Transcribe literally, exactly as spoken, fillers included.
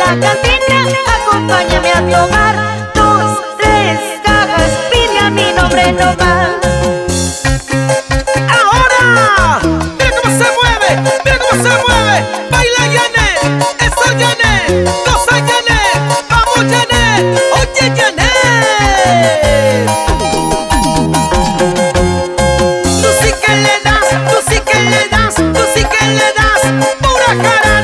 la cantina, acompáñame a tomar dos, tres cajas, pide a mi nombre nomás. ¡Ahora! ¡Mira cómo se mueve! ¡Mira cómo se mueve! ¡Baila Janet! ¡Eso Janet! ¡Cosa Janet! ¡Vamos Janet! ¡Oye Janet! Tú sí que le das, tú sí que le das, tú sí que le das pura cara.